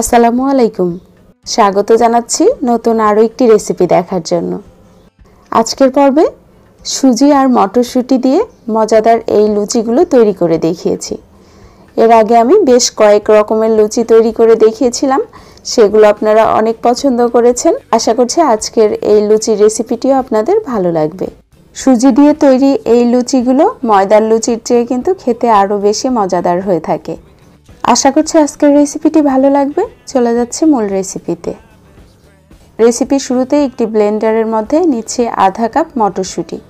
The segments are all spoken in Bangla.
আসসালামু আলাইকুম। স্বাগত জানাচ্ছি নতুন আরও একটি রেসিপি দেখার জন্য। আজকের পর্বে সুজি আর মটরশুঁটি দিয়ে মজাদার এই লুচিগুলো তৈরি করে দেখিয়েছি। এর আগে আমি বেশ কয়েক রকমের লুচি তৈরি করে দেখিয়েছিলাম, সেগুলো আপনারা অনেক পছন্দ করেছেন। আশা করছি আজকের এই লুচির রেসিপিটিও আপনাদের ভালো লাগবে। সুজি দিয়ে তৈরি এই লুচিগুলো ময়দার লুচির চেয়ে কিন্তু খেতে আরও বেশি মজাদার হয়ে থাকে। আশা করছি আজকের রেসিপিটি ভালো লাগবে। চলে যাচ্ছে মূল রেসিপিতে। রেসিপির শুরুতে একটি ব্লেন্ডারের মধ্যে নিচ্ছি আধা কাপ মটরশুঁটি,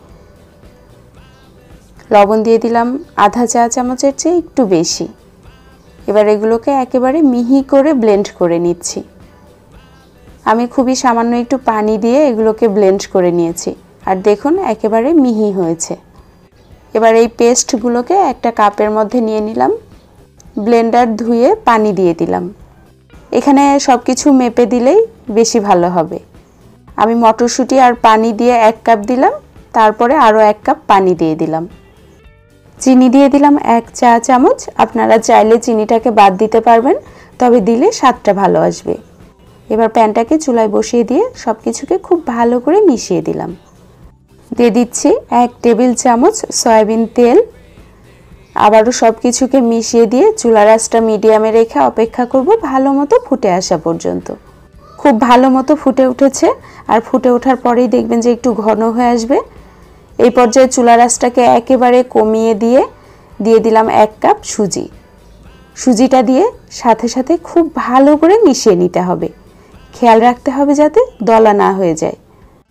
লবণ দিয়ে দিলাম আধা চা চামচের চেয়ে একটু বেশি। এবার এগুলোকে একেবারে মিহি করে ব্লেন্ড করে নিচ্ছি। আমি খুবই সামান্য একটু পানি দিয়ে এগুলোকে ব্লেন্ড করে নিয়েছি, আর দেখুন একেবারে মিহি হয়েছে। এবার এই পেস্টগুলোকে একটা কাপের মধ্যে নিয়ে নিলাম। ব্লেন্ডার ধুয়ে পানি দিয়ে দিলাম। এখানে সব কিছু মেপে দিলেই বেশি ভালো হবে। আমি মটরশুঁটি আর পানি দিয়ে 1 কাপ দিলাম, তারপরে আরও 1 কাপ পানি দিয়ে দিলাম। চিনি দিয়ে দিলাম 1 চা চামচ। আপনারা চাইলে চিনিটাকে বাদ দিতে পারবেন, তবে দিলে স্বাদটা ভালো আসবে। এবার প্যানটাকে চুলায় বসিয়ে দিয়ে সব কিছুকে খুব ভালো করে মিশিয়ে দিলাম। দিয়ে দিচ্ছি 1 টেবিল চামচ সয়াবিন তেল। আবারও সব কিছুকে মিশিয়ে দিয়ে চুলার আঁচটা মিডিয়ামে রেখে অপেক্ষা করব ভালো মতো ফুটে আসা পর্যন্ত। খুব ভালো মতো ফুটে উঠেছে, আর ফুটে ওঠার পরেই দেখবেন যে একটু ঘন হয়ে আসবে। এই পর্যায়ে চুলার আঁচটাকে একেবারে কমিয়ে দিয়ে দিলাম 1 কাপ সুজি। সুজিটা দিয়ে সাথে সাথে খুব ভালো করে মিশিয়ে নিতে হবে। খেয়াল রাখতে হবে যাতে দলা না হয়ে যায়।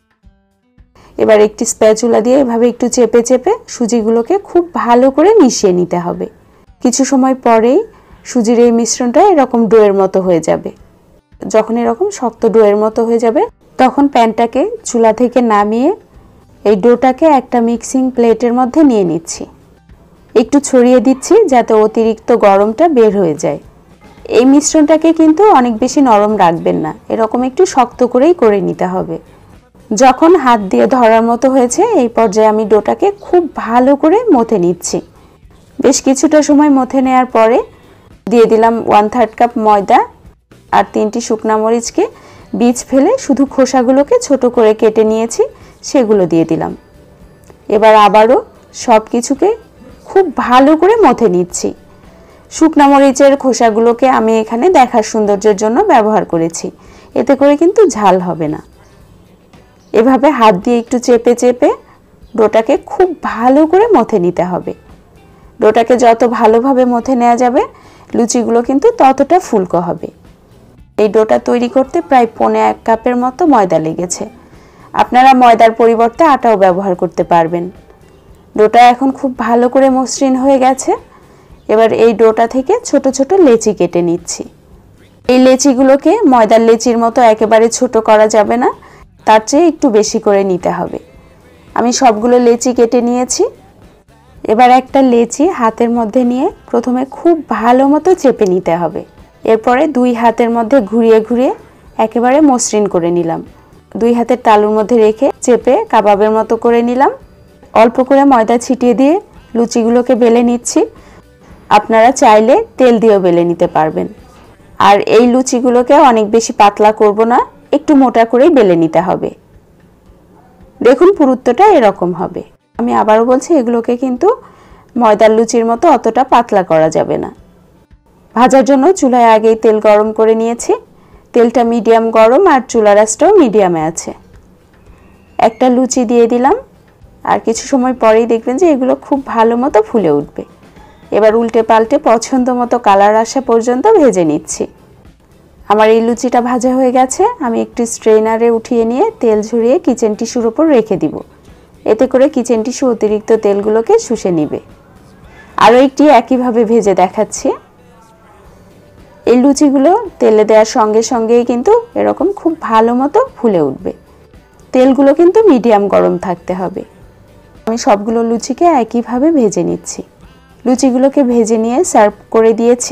এবার একটি স্প্যাচুলা দিয়ে এভাবে একটু চেপে চেপে সুজিগুলোকে খুব ভালো করে মিশিয়ে নিতে হবে। কিছু সময় পরেই সুজির এই মিশ্রণটা এরকম ডোয়ের মতো হয়ে যাবে। যখন এরকম শক্ত ডোয়ের মতো হয়ে যাবে, তখন প্যানটাকে চুলা থেকে নামিয়ে এই ডোটাকে একটা মিক্সিং প্লেটের মধ্যে নিয়ে নিচ্ছি। একটু ছড়িয়ে দিচ্ছি যাতে অতিরিক্ত গরমটা বের হয়ে যায়। এই মিশ্রণটাকে কিন্তু অনেক বেশি নরম রাখবেন না, এরকম একটু শক্ত করেই করে নিতে হবে। যখন হাত দিয়ে ধরার মতো হয়েছে, এই পর্যায়ে আমি ডোটাকে খুব ভালো করে মথে নিচ্ছি। বেশ কিছুটা সময় মথে নেওয়ার পরে দিয়ে দিলাম 1/3 কাপ ময়দা আর 3টি শুকনা মরিচকে বীজ ফেলে শুধু খোসাগুলোকে ছোট করে কেটে নিয়েছি, সেগুলো দিয়ে দিলাম। এবার আবারও সব কিছুকে খুব ভালো করে মথে নিচ্ছি। শুকনা মরিচের খোসাগুলোকে আমি এখানে দেখার সৌন্দর্যের জন্য ব্যবহার করেছি, এতে করে কিন্তু ঝাল হবে না। এভাবে হাত দিয়ে একটু চেপে চেপে ডোটাকে খুব ভালো করে মথে নিতে হবে। ডোটাকে যত ভালোভাবে মথে নেওয়া যাবে, লুচিগুলো কিন্তু ততটা ফুলকো হবে। এই ডোটা তৈরি করতে প্রায় 1.25 কাপের মতো ময়দা লেগেছে। আপনারা ময়দার পরিবর্তে আটাও ব্যবহার করতে পারবেন। ডোটা এখন খুব ভালো করে মসৃণ হয়ে গেছে। এবার এই ডোটা থেকে ছোট ছোট লেচি কেটে নিচ্ছি। এই লেচিগুলোকে ময়দার লেচির মতো একেবারে ছোট করা যাবে না, তার চেয়ে একটু বেশি করে নিতে হবে। আমি সবগুলো লেচি কেটে নিয়েছি। এবার একটা লেচি হাতের মধ্যে নিয়ে প্রথমে খুব ভালো মতো চেপে নিতে হবে। এরপরে 2 হাতের মধ্যে ঘুরিয়ে ঘুরিয়ে একেবারে মসৃণ করে নিলাম। 2 হাতের তালুর মধ্যে রেখে চেপে কাবাবের মতো করে নিলাম। অল্প করে ময়দা ছিটিয়ে দিয়ে লুচিগুলোকে বেলে নিচ্ছি। আপনারা চাইলে তেল দিয়েও বেলে নিতে পারবেন। আর এই লুচিগুলোকে অনেক বেশি পাতলা করব না, একটু মোটা করেই বেলে নিতে হবে। দেখুন পুরুত্বটা এরকম হবে। আমি আবারও বলছি, এগুলোকে কিন্তু ময়দার লুচির মতো অতটা পাতলা করা যাবে না। ভাজার জন্য চুলায় আগেই তেল গরম করে নিয়েছি। তেলটা মিডিয়াম গরম আর চুলার আঁচটাও মিডিয়ামে আছে। একটা লুচি দিয়ে দিলাম, আর কিছু সময় পরেই দেখবেন যে এগুলো খুব ভালো মতো ফুলে উঠবে। এবার উল্টে পাল্টে পছন্দ মতো কালার আসা পর্যন্ত ভেজে নিচ্ছি। আমার এই লুচিটা ভাজা হয়ে গেছে। আমি একটু স্ট্রেনারে উঠিয়ে নিয়ে তেল ঝরিয়ে কিচেন টিস্যুর উপর রেখে দিব। এতে করে কিচেন টিস্যু অতিরিক্ত তেলগুলোকে শুষে নিবে। আরও একটি একইভাবে ভেজে দেখাচ্ছি। এই লুচিগুলো তেলে দেওয়ার সঙ্গে সঙ্গেই কিন্তু এরকম খুব ভালো মতো ফুলে উঠবে। তেলগুলো কিন্তু মিডিয়াম গরম থাকতে হবে। আমি সবগুলো লুচিকে একইভাবে ভেজে নিচ্ছি। লুচিগুলোকে ভেজে নিয়ে সার্ভ করে দিয়েছি।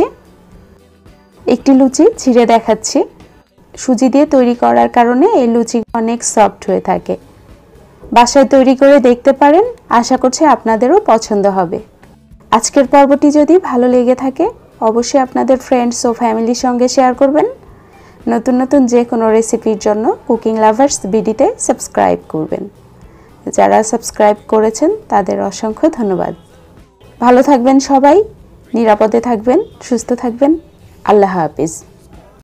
একটি লুচি ছিঁড়ে দেখাচ্ছি। সুজি দিয়ে তৈরি করার কারণে এই লুচি অনেক সফট হয়ে থাকে। বাসায় তৈরি করে দেখতে পারেন, আশা করছি আপনাদেরও পছন্দ হবে। আজকের পর্বটি যদি ভালো লেগে থাকে, অবশ্যই আপনাদের ফ্রেন্ডস ও ফ্যামিলির সঙ্গে শেয়ার করবেন। নতুন নতুন যে কোনো রেসিপির জন্য কুকিং লাভার্স বিডিতে সাবস্ক্রাইব করবেন। যারা সাবস্ক্রাইব করেছেন তাদের অসংখ্য ধন্যবাদ। ভালো থাকবেন সবাই, নিরাপদে থাকবেন, সুস্থ থাকবেন। আল্লাহ হাফিজ।